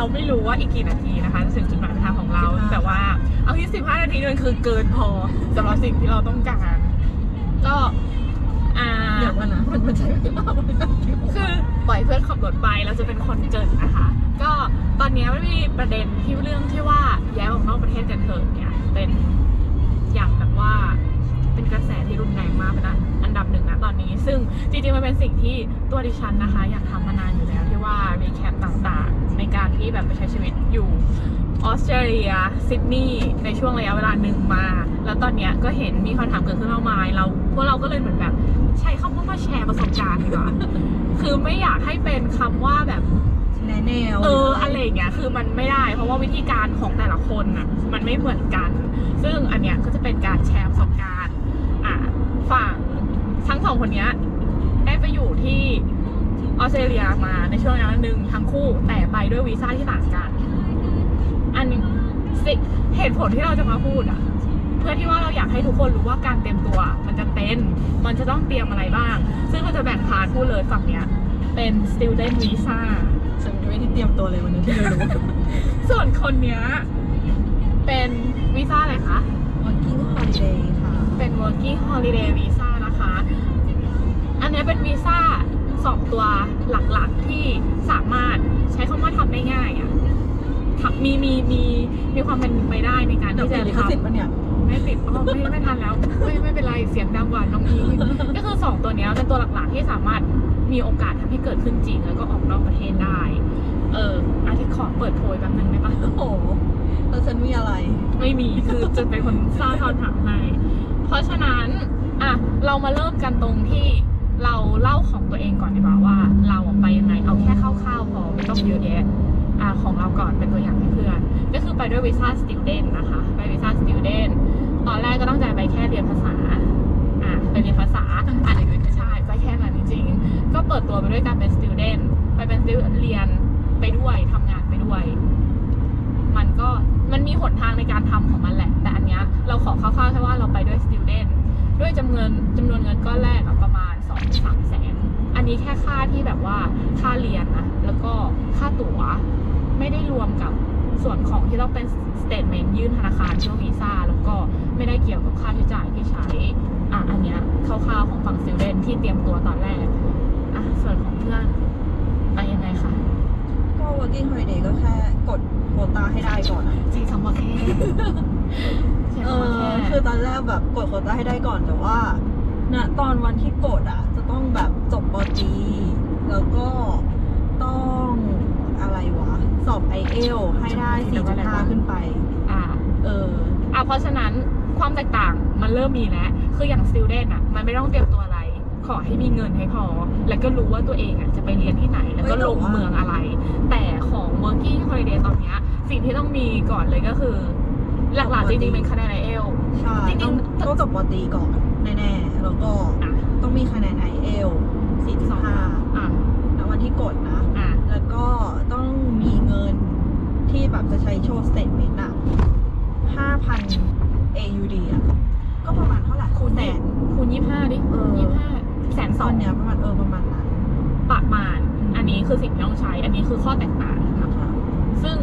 ไม่รู้ว่าอีกกี่นาทีนะคะจะถึงจุดหมายปลายทางของเราแต่ว่าเอาที่15 นาทีนึงคือเกินพอสำหรับสิ่งที่เราต้องการก็เดี๋ยวนะมันใช้เวลาคือปล่อยเพื่อนขับรถไปเราจะเป็นคนเจิดนะคะก็ตอนนี้ไม่มีประเด็นที่เรื่องที่ว่าย้ายออกนอกประเทศกันเถอะเนี่ยเป็นอย่างแบบว่าเป็นกระแสที่รุนแรงมากเป็นอันดับหนึ่งนะตอนนี้ซึ่งจริงๆมันเป็นสิ่งที่ตัวดิฉันนะคะอยากทำมานานอยู่แล้วที่ว่ารีแคปต่างๆในการที่แบบไปใช้ชีวิตอยู่ออสเตรเลียซิดนีย์ในช่วงระยะเวลาหนึ่งมาแล้วตอนนี้ก็เห็นมีคำถามเกิดขึ้นมากมายพวกเราก็เลยเหมือนแบบใช้คำว่ามาแชร์ประสบการณ์ดีกว่า คือไม่อยากให้เป็นคำว่าแบบแนวอะไรอย่างเงี้ยคือมันไม่ได้เพราะว่าวิธีการของแต่ละคนอ่ะมันไม่เหมือนกันซึ่งอันเนี้ยก็จะเป็นการแชร์ประสบการณ์ฝั่งทั้งสองคนนี้ได้ไปอยู่ที่ออสเตรเลียมาในช่วงนั้นหนึ่งทั้งคู่แต่ไปด้วยวีซ่าที่ต่างกันอันนี้เหตุผลที่เราจะมาพูดอ่ะเพื่อที่ว่าเราอยากให้ทุกคนรู้ว่าการเตรียมตัวมันจะต้องเตรียมอะไรบ้างซึ่งเราจะแบ่งพาร์ทพูดเลยฝั่งเนี้ยเป็น student visa ฉันไม่ได้เตรียมตัวเลยวันนี้ที่เรารู้ส่วนคนเนี้ยเป็นวีซ่าอะไรคะ working holiday ค่ะเป็น working holiday visa นะคะอันนี้เป็นวีซ่า2ตัวหลักๆที่สามารถใช้คำว่าทำได้ง่ายอ่ะมีความเป็นไปได้ในการที่จะทำไม่ติดไม่ทันแล้วไม่เป็นไรเสียงดังกว่าน้องอีก็คือ2ตัวนี้เป็นตัวหลักๆที่สามารถมีโอกาสทำให้เกิดขึ้นจริงแล้วก็ออกนอกประเทศได้อาทิตย์ขอเปิดโพยแป๊บนึงได้ปะโอ้โหแล้วฉันมีอะไรไม่มีคือจะเป็นคนสร้างคำถามให้เพราะฉะนั้นเรามาเริ่มกันตรงที่เราเล่าของตัวเองก่อนดีกว่าว่าเราไปยังไงเอาแค่คร่าวๆพอไม่ต้องเยอะแยะของเราก่อนเป็นตัวอย่างให้เพื่อนก็คือไปด้วยวีซ่า student นะคะไปวีซ่า student ตอนแรกก็ตั้งใจไปแค่เรียนภาษาไปเรียนภาษาใช่ไปแค่นั้นจริงๆก็เปิดตัวไปด้วยการเป็น student ไปเป็น student เรียนไปด้วยทำงานไปด้วยมันมีหนทางในการทำของมันแหละแต่อันเนี้ยเราขอคร่าวๆแค่ว่าเราไปด้วย student ด้วยจำนวนเงินก้อนแรกประมาณ 2-3 แสนอันนี้แค่ค่าที่แบบว่าค่าเรียนนะแล้วก็ค่าตั๋วไม่ได้รวมกับส่วนของที่ต้องเป็น statement ยื่นธนาคารเพื่อวีซ่าแล้วก็ไม่ได้เกี่ยวกับค่าใช้จ่ายที่ใช้อันเนี้ยคร่าวๆของฝั่ง student ที่เตรียมตัวตอนแรกส่วนของเพื่อนไปยังไงคะก็ working holiday ก็แค่กดโควตาให้ได้ก่อนใช้คำว่าแค่คือตอนแรกแบบกดโควตาให้ได้ก่อนแต่ว่าตอนวันที่กดจะต้องแบบจบป.ตรีแล้วก็ต้องอะไรวะสอบ IELTS ให้ได้ 4.5 ขึ้นไปเพราะฉะนั้นความแตกต่างมันเริ่มมีแล้วคืออย่าง student มันไม่ต้องเตรียมตัวอะไรขอให้มีเงินให้พอแล้วก็รู้ว่าตัวเองจะไปเรียนที่ไหนแล้วก็ลงเมืองอะไรแต่ของ working holiday ตอนนี้สิ่งที่ต้องมีก่อนเลยก็คือหลักๆจริงๆเป็นคะแนน IELTS ใช่ต้องจบป.ตรีก่อนแน่ๆแล้วก็ต้องมีคะแนน IELTS 4.5 แล้ววันที่กดนะแล้วก็ต้องมีเงินที่แบบจะใช้โชว์ statement 5,000 AUD ก็ประมาณเท่าไหร่คูณ25ดิ1,200,000 เนี่ยประมาณนั้นประมาณอันนี้คือสิ่งที่ต้องใช้อันนี้คือข้อแตกต่างนะคะซึ่ง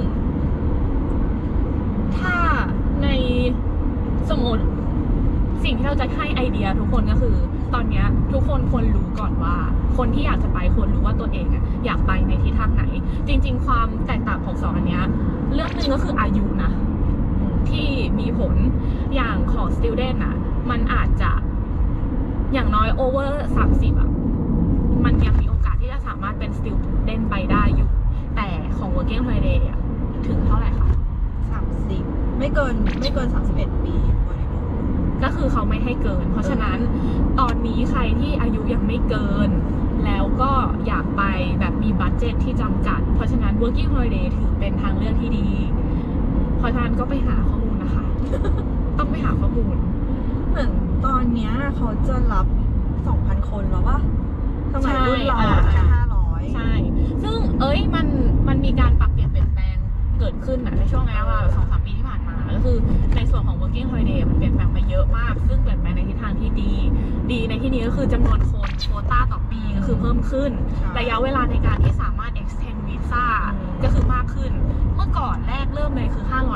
ถ้าในสมมติสิ่งที่เราจะให้ไอเดียทุกคนก็คือตอนนี้ทุกคนควรรู้ก่อนว่าคนที่อยากจะไปควรรู้ว่าตัวเองอยากไปในทิศทางไหนจริงๆความแตกต่างของสองอันนี้เรื่องหนึ่งก็คืออายุนะที่มีผลอย่างของ student มันอาจจะอย่างน้อย over 30มันยังมีโอกาสที่จะสามารถเป็น student ไปได้อยู่แต่ของ working holiday ถึงเท่าไหร่คะ 30ไม่เกิน31 ปีก็คือเขาไม่ให้เกินเพราะฉะนั้นตอนนี้ใครที่อายุยังไม่เกินแล้วก็อยากไปแบบมีบัดเจ็ตที่จำกัดเพราะฉะนั้น working holiday ถือเป็นทางเลือกที่ดีเพราะฉะนั้นก็ไปหาข้อมูลนะคะ ต้องไปหาข้อมูลเหมือนตอนนี้เขาจะรับ 2,000 คนแล้ววะสมัยรุ่นเราแค่500 ใช่ซึ่งมันมีการปรับเปลี่ยนแปลงเกิดขึ้นในช่วงระยะเวลา 2-3 ปีที่ผ่านมาก็คือในส่วนของ working holiday มันเปลี่ยนแปลงไปเยอะมากซึ่งเปลี่ยนแปลงในทิศทางที่ดีในที่นี้ก็คือจำนวนคนโควต้าต่อปีก็คือเพิ่มขึ้นระยะเวลาในการที่สามารถ extend visa ก็คือมากขึ้น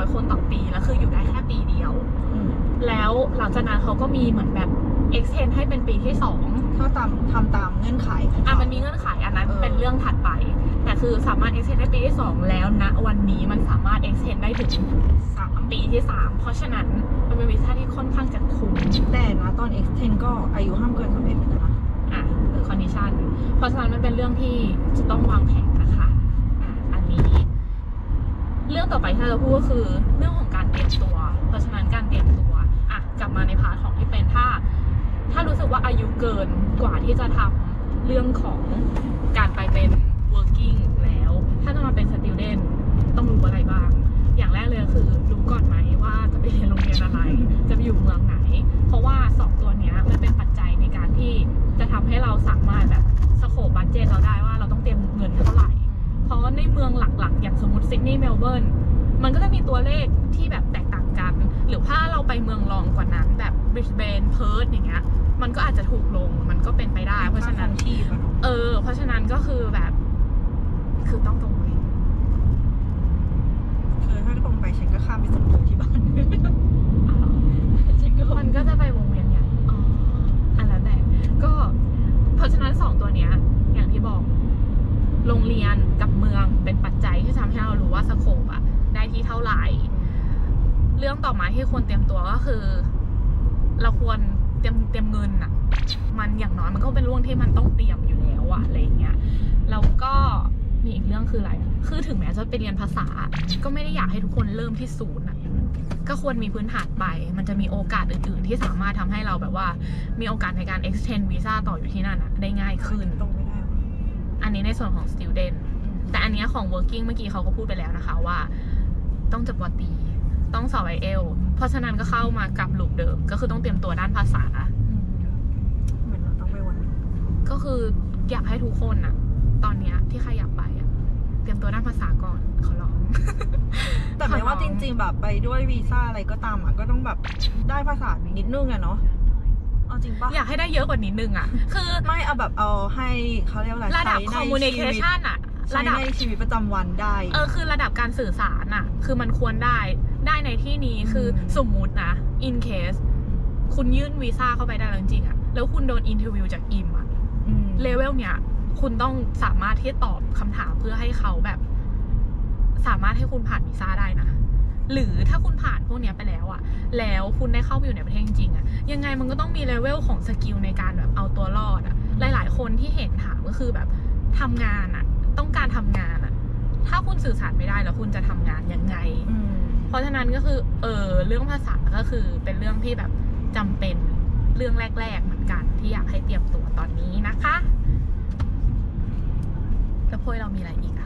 500 คนต่อปีแล้วคืออยู่ได้แค่ปีเดียวแล้วหลังจากนั้นเขาก็มีเหมือนแบบ extend ให้เป็นปีที่2ถ้าทำตามเงื่อนไขมันมีเงื่อนไขอันนั้นเป็นเรื่องถัดไปแต่คือสามารถ extend ได้ปีที่2แล้วณวันนี้มันสามารถ extend ได้ถึง3ปีที่3เพราะฉะนั้นมันเป็นวีซ่าที่ค่อนข้างจะคุ้มแต่นะตอน extend ก็อายุห้ามเกิน31ปีนะ condition เพราะฉะนั้นมันเป็นเรื่องที่จะต้องวางแผนนะคะอันนี้เรื่องต่อไปที่เราพูดก็คือเรื่องของการเตรียมตัวเพราะฉะนั้นการเตรียมตัวกลับมาในพาร์ทของที่เป็นถ้ารู้สึกว่าอายุเกินกว่าที่จะทำเรื่องของการไปเป็น working แล้วถ้าจะมาเป็น student ต้องรู้อะไรบ้างอย่างแรกเลยคือรู้ก่อนไหมว่าจะไปเรียนโรงเรียนอะไรจะไปอยู่เมืองไหนเพราะว่า2ตัวนี้มันเป็นปัจจัยในการที่จะทำให้เราสามารถแบบสโคปบัดเจ็ตเราได้ว่าเราต้องเตรียมเงินเท่าไหร่เพราะในเมืองหลักๆอย่างสมมติซิดนีย์เมลเบิร์นมันก็จะมีตัวเลขที่แบบแตกต่างกันหรือถ้าเราไปเมืองรองกว่านั้นแบบบริสเบนเพิร์ธอย่างเงี้ยมันก็อาจจะถูกลงมันก็เป็นไปได้เพราะฉะนั้นเพราะฉะนั้นก็คือแบบคือต้องตรงไปถ้าตรงไปฉันก็ข้ามไปส่งตัวที่บ้านมันก็จะไปวงเวียนเนี่ยอันนั้นแต่ก็เพราะฉะนั้น2ตัวเนี้ยอย่างที่บอกโรงเรียนกับเมืองเป็นปัจจัยที่ทำให้เรารู้ว่าสโคปได้ที่เท่าไหร่เรื่องต่อมาที่ควรเตรียมตัวก็คือเราควรเตรียมเงินมันอย่างน้อยมันก็เป็นเรื่องที่มันต้องเตรียมอยู่แล้วอะไรเงี้ยแล้วก็มีอีกเรื่องคืออะไรคือถึงแม้จะไปเรียนภาษาก็ไม่ได้อยากให้ทุกคนเริ่มที่ศูนย์ก็ควรมีพื้นฐานไปมันจะมีโอกาสอื่นๆที่สามารถทำให้เราแบบว่ามีโอกาสในการ extend visa ต่ออยู่ที่นั่นได้ง่ายขึ้นอันนี้ในส่วนของ student แต่อันนี้ของ working เมื่อกี้เขาก็พูดไปแล้วนะคะว่าต้องจบป.ตรีต้องสอบ IELTS เพราะฉะนั้นก็เข้ามากับลูปเดิมก็คือต้องเตรียมตัวด้านภาษาเหมือนเราต้องไปวันก็คืออยากให้ทุกคนตอนนี้ที่ใครอยากไปเตรียมตัวด้านภาษาก่อนขอร้องแต่หมายว่าจริงๆแบบไปด้วยวีซ่าอะไรก็ตามก็ต้องแบบได้ภาษานิดนึงเนาะเอาจริงปะอยากให้ได้เยอะกว่านิดนึงคือไม่เอาแบบเอาให้เขาเรียกอะไรระดับ communication ระดับในชีวิตประจำวันได้คือระดับการสื่อสารคือมันควรได้ในที่นี้คือสมมุตินะ in case คุณยื่นวีซ่าเข้าไปได้แล้วจริงแล้วคุณโดนอินเทอร์วิวจากอิมเลเวลเนี้ยคุณต้องสามารถที่ตอบคำถามเพื่อให้เขาแบบสามารถให้คุณผ่านวีซ่าได้นะหรือถ้าคุณผ่านพวกนี้ไปแล้วแล้วคุณได้เข้าไปอยู่ในประเทศจริงยังไงมันก็ต้องมีเลเวลของสกิลในการแบบเอาตัวรอดหลายๆคนที่เห็นถามก็คือแบบทำงานต้องการทำงานถ้าคุณสื่อสารไม่ได้แล้วคุณจะทำงานยังไงเพราะฉะนั้นก็คือเรื่องภาษาก็คือเป็นเรื่องที่แบบจำเป็นเรื่องแรกๆเหมือนกันที่อยากให้เตรียมตัวตอนนี้นะคะแล้วพวกเรามีอะไรอีก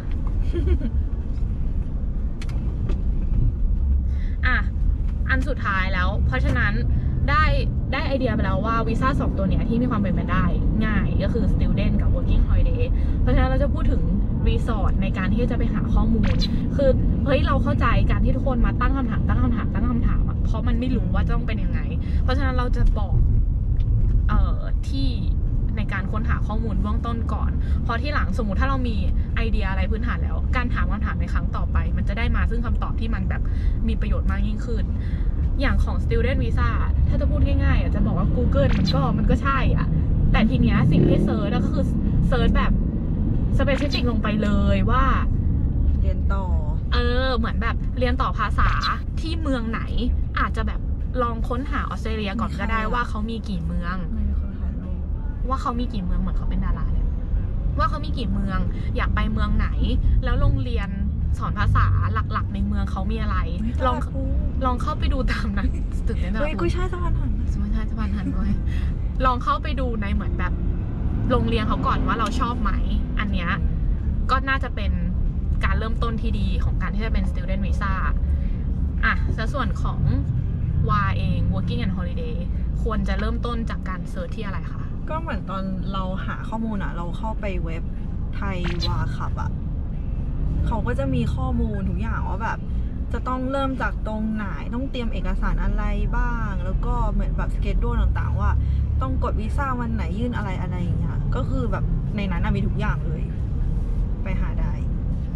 อันสุดท้ายแล้วเพราะฉะนั้นได้ไอเดียไปแล้วว่าวีซ่า2ตัวเนี้ยที่มีความเป็นไปได้ง่ายก็คือ student กับ working holiday เพราะฉะนั้นเราจะพูดถึงรีสอร์ทในการที่จะไปหาข้อมูลคือเฮ้ยเราเข้าใจการที่ทุกคนมาตั้งคำถามเพราะมันไม่รู้ว่าจะต้องเป็นยังไงเพราะฉะนั้นเราจะบอกที่ในการค้นหาข้อมูลเบื้องต้นก่อนพอที่หลังสมมุติถ้าเรามีไอเดียอะไรพื้นฐานแล้วการถามคำถามในครั้งต่อไปมันจะได้มาซึ่งคำตอบที่มันแบบมีประโยชน์มากยิ่งขึ้นอย่างของ student visa ถ้าจะพูดง่ายๆจะบอกว่า Google มันก็ใช่แต่ทีเนี้ยสิ่งที่เซิร์ชก็คือเซิร์ชแบบ specific ลงไปเลยว่าเรียนต่อเหมือนแบบเรียนต่อภาษาที่เมืองไหนอาจจะแบบลองค้นหาออสเตรเลียก่อนก็ได้ว่าเขามีกี่เมืองว่าเขามีกี่เมืองเหมือนเขาเป็นดาราเลยว่าเขามีกี่เมืองอยากไปเมืองไหนแล้วโรงเรียนสอนภาษาหลักๆในเมืองเขามีอะไรลองเข้าไปดูตามนะตึกนี้นะกุ้ยช่ายสะพานหันด้วยลองเข้าไปดูในเหมือนแบบโรงเรียนเขาก่อนว่าเราชอบไหมอันเนี้ยก็น่าจะเป็นการเริ่มต้นที่ดีของการที่จะเป็น student visa แล้วส่วนของวาเอง working and holiday ควรจะเริ่มต้นจากการเซิร์ชที่อะไรคะก็เหมือนตอนเราหาข้อมูลเราเข้าไปเว็บไทยวาขับเขาก็จะมีข้อมูลทุกอย่างว่าแบบจะต้องเริ่มจากตรงไหนต้องเตรียมเอกสารอะไรบ้างแล้วก็เหมือนแบบสเกจดูลต่างๆว่าต้องกดวีซ่าวันไหนยื่นอะไรอย่างเงี้ยก็คือแบบในนั้นมีทุกอย่างเลยไปหาได้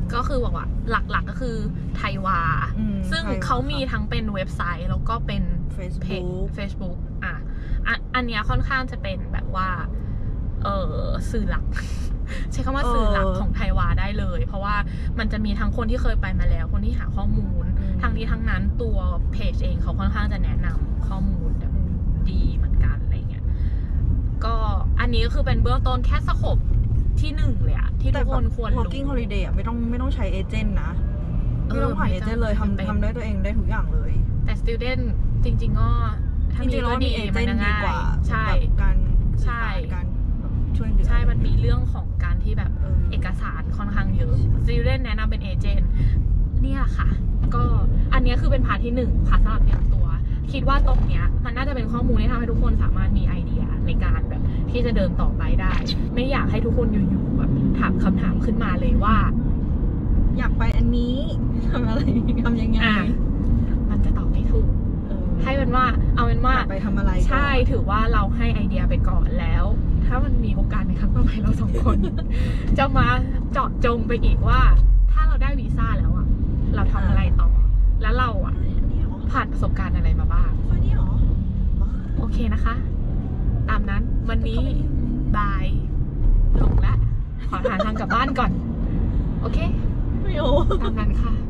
ก็คือบอกว่าหลักๆก็คือไทยวาซึ่งเขามีทั้งเป็นเว็บไซต์แล้วก็เป็นเพจ Facebook อันเนี้ยค่อนข้างจะเป็นแบบว่าสื่อหลัก ใช้คำว่าสื่อหลักของไทยวาได้เลยเพราะว่ามันจะมีทั้งคนที่เคยไปมาแล้วคนที่หาข้อมูลทั้งนี้ทั้งนั้นตัวเพจเองเขาค่อนข้างจะแนะนำข้อมูลแบบดีเหมือนกันอะไรเงี้ยก็อันนี้ก็คือเป็นเบื้องต้นแค่สโคปที่1เลยอะที่ทุกคนควรรู้ Working Holiday อะไม่ต้องใช้เอเจนต์นะไม่ต้องผ่านเอเจนต์เลยทำได้ตัวเองได้ทุกอย่างเลยแต่ Student จริงๆก็จริงๆแล้วมีเอเจนต์ดีกว่าใช่การการช่วยเหลือใช่มันมีเรื่องของการที่แบบเอกสารค่อนข้างเยอะ Student แนะนำเป็นเอเจนต์เนี่ยค่ะก็อันนี้คือเป็นพาร์ทที่1พาร์ทสำหรับเตรียมตัวคิดว่าตรงเนี้ยมันน่าจะเป็นข้อมูลที่ทำให้ทุกคนสามารถมีไอเดียในการแบบที่จะเดินต่อไปได้ไม่อยากให้ทุกคนอยู่ๆแบบถามคำถามขึ้นมาเลยว่าอยากไปอันนี้ทำอะไรทำยังไงมันจะตอบไม่ถูกให้เป็นว่าเอาเป็นว่าไปทำอะไรใช่ถือว่าเราให้ไอเดียไปก่อนแล้วถ้ามันมีโอกาสในครั้งต่อไปเรา2 คน จะมาเจาะจงไปอีกว่าถ้าเราได้วีซ่าแล้วอะเราทำอะไรต่อแล้วเราอะผ่านประสบการณ์อะไรมาบ้างโอเคนะคะตามนั้นวันนี้บายลงแล้วขอหาทางกลับบ้านก่อนโอเคไม่โอ้ตามนั้นค่ะ